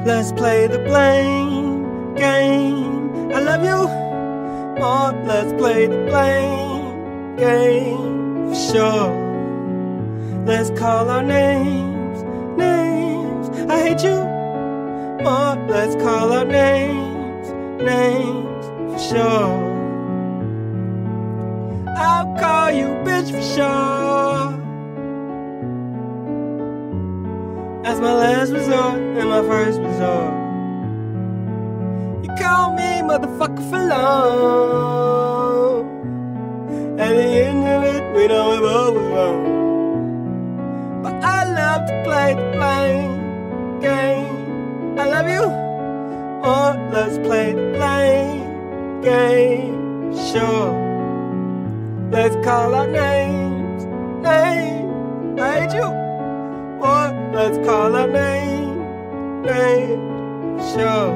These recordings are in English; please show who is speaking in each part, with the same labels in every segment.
Speaker 1: Let's play the blame game. I love you more. Let's play the blame game for sure. Let's call our names, names. I hate you more. Let's call our names, names for sure. I'll call you bitch for sure. That's my last resort and my first resort. You call me motherfucker for long. At the end of it, we know we're both wrong. But I love to play the blame game. I love you, or let's play the blame game. Sure. Let's call our names, names. I hate you. Or let's call our name, sure.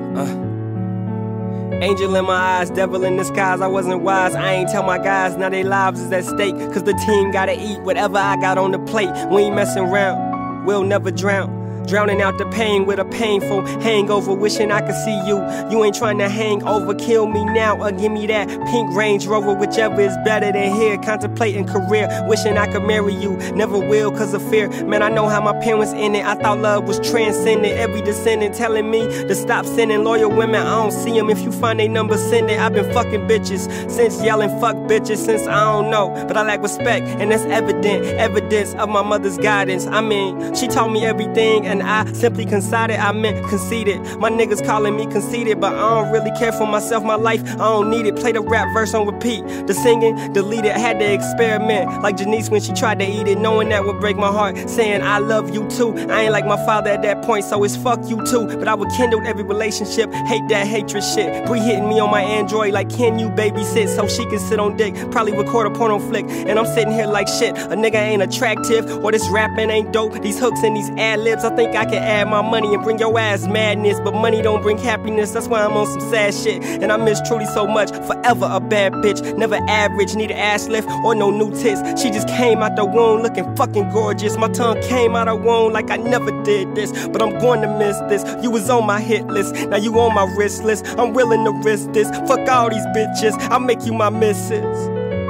Speaker 1: Angel in my eyes, devil in disguise. I wasn't wise, I ain't tell my guys. Now they lives is at stake, cause the team gotta eat whatever I got on the plate. We ain't messing around, we'll never drown. Drowning out the pain with a painful hangover, wishing I could see you. You ain't trying to hang over, kill me now or give me that pink Range Rover, whichever is better than here. Contemplating career, wishing I could marry you, never will cause of fear. Man, I know how my parents ended. I thought love was transcendent. Every descendant telling me to stop sending loyal women. I don't see them. If you find they number, send it. I've been fucking bitches since yelling fuck bitches since I don't know, but I lack respect and that's evident. Evidence of my mother's guidance. I mean, she taught me everything and I simply conceded, I meant conceited. My niggas calling me conceited, but I don't really care for myself, my life, I don't need it. Play the rap verse on repeat, the singing, deleted, had to experiment. Like Janice when she tried to eat it, knowing that would break my heart, saying I love you too. I ain't like my father at that point, so it's fuck you too. But I would kindle every relationship, hate that hatred shit. Bree hitting me on my Android like, can you babysit so she can sit on dick? Probably record a porno flick, and I'm sitting here like shit. A nigga ain't attractive, or this rapping ain't dope. These hooks and these ad-libs, I think I can add my money and bring your ass madness, but money don't bring happiness. That's why I'm on some sad shit, and I miss Trudy so much. Forever a bad bitch, never average, need an ass lift or no new tits. She just came out the womb looking fucking gorgeous. My tongue came out of womb like I never did this, but I'm going to miss this. You was on my hit list, now you on my wrist list. I'm willing to risk this, fuck all these bitches, I'll make you my missus.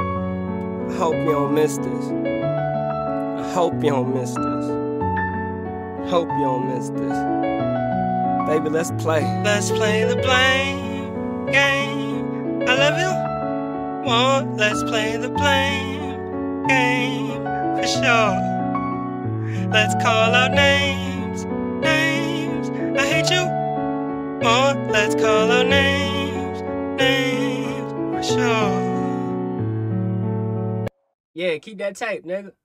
Speaker 1: I hope you don't miss this. I hope you don't miss this. Hope you don't miss this. Baby, let's play. Let's play the blame game. I love you more. Let's play the blame game for sure. Let's call our names, names. I hate you more. Let's call our names, names for sure. Yeah, keep that tape, nigga.